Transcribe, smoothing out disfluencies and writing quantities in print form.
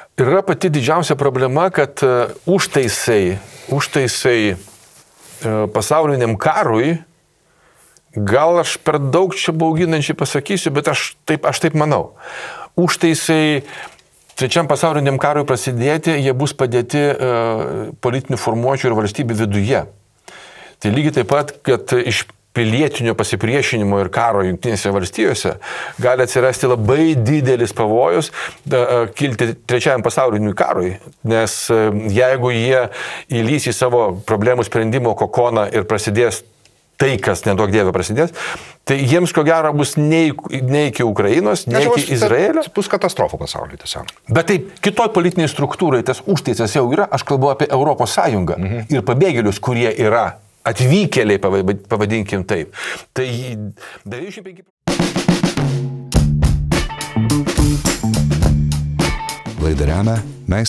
Yra pati didžiausia problema, kad užtaisai pasauliniam karui, gal aš per daug čia bauginančiai pasakysiu, bet aš taip manau. Užtaisai trečiam pasauliniam karui prasidėti, jie bus padėti politinių formuočių ir valstybių viduje. Tai lygiai taip pat, kad iš pilietinio pasipriešinimo ir karo Jungtinėse valstijose gali atsirasti labai didelis pavojus kilti trečiajam pasauliniui karui, nes jeigu jie įlys į savo problemų sprendimo kokoną ir prasidės tai, kas neduok dievė prasidės, tai jiems ko gero bus ne iki Ukrainos, ne iki Izraelio. Bus katastrofa pasaulyje tiesiog. Bet taip, kitoj politiniai struktūrai tas užtaisas jau yra, aš kalbu apie Europos Sąjungą ir pabėgėlius, kurie yra atvykėliai, pavadinkim taip. Tai 95... Laidą remia